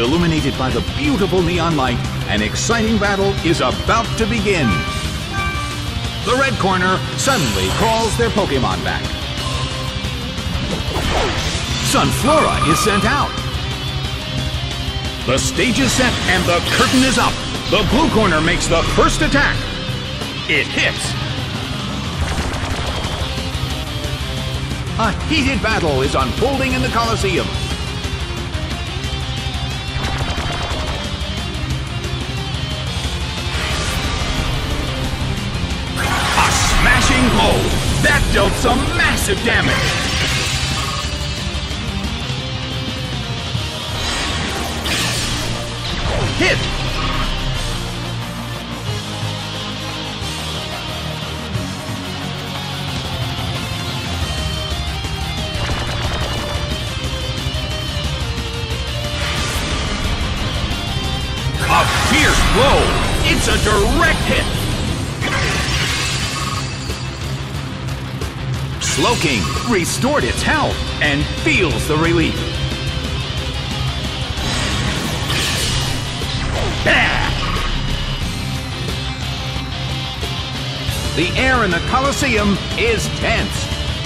Illuminated by the beautiful neon light, an exciting battle is about to begin. The red corner suddenly calls their Pokémon back. Sunflora is sent out. The stage is set and the curtain is up. The blue corner makes the first attack. It hits. A heated battle is unfolding in the Colosseum. A smashing blow. That dealt some massive damage. Hit. A fierce blow. It's a direct hit. Slowking restored its health and feels the relief. The air in the Colosseum is tense.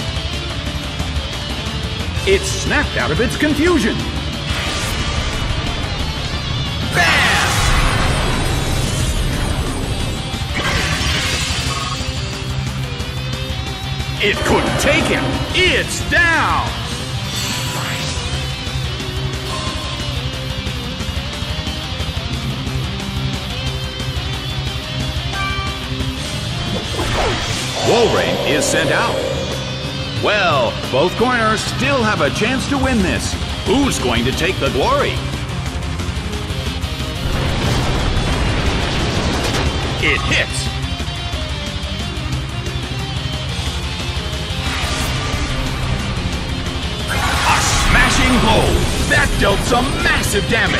It snapped out of its confusion. Bam! It couldn't take him. It's down. Walrein is sent out. Well, both corners still have a chance to win this. Who's going to take the glory? It hits. A smashing blow. That dealt some massive damage.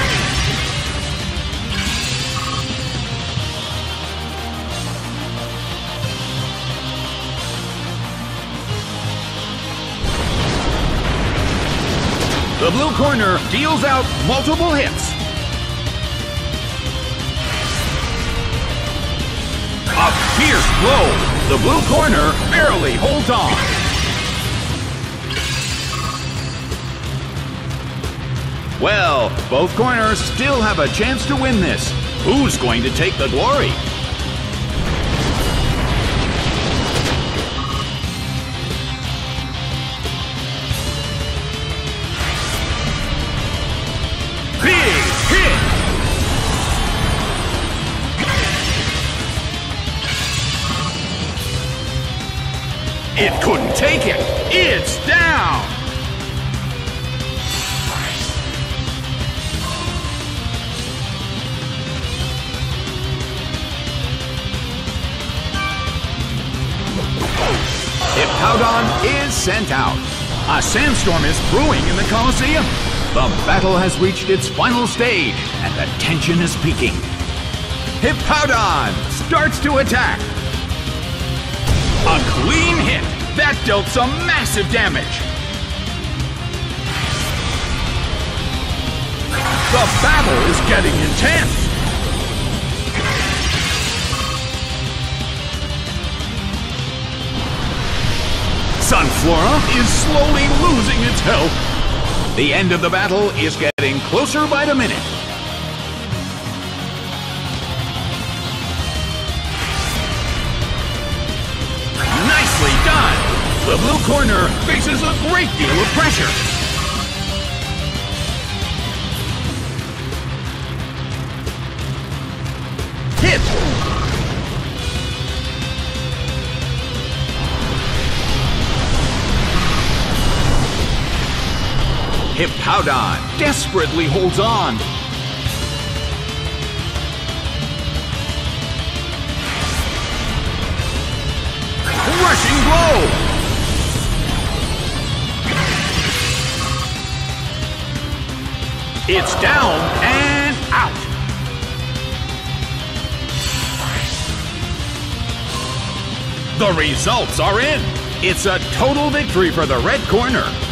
The blue corner deals out multiple hits. A fierce blow. The blue corner barely holds on. Well, both corners still have a chance to win this. Who's going to take the glory? It couldn't take it. It's down. Hippowdon is sent out. A sandstorm is brewing in the Colosseum. The battle has reached its final stage, and the tension is peaking. Hippowdon starts to attack. A clean hit. That dealt some massive damage. The battle is getting intense. Sunflora is slowly losing its health. The end of the battle is getting closer by the minute. Nicely done! The blue corner faces a great deal of pressure. Hit! Hippowdon desperately holds on. Rushing blow! It's down and out. The results are in. It's a total victory for the red corner.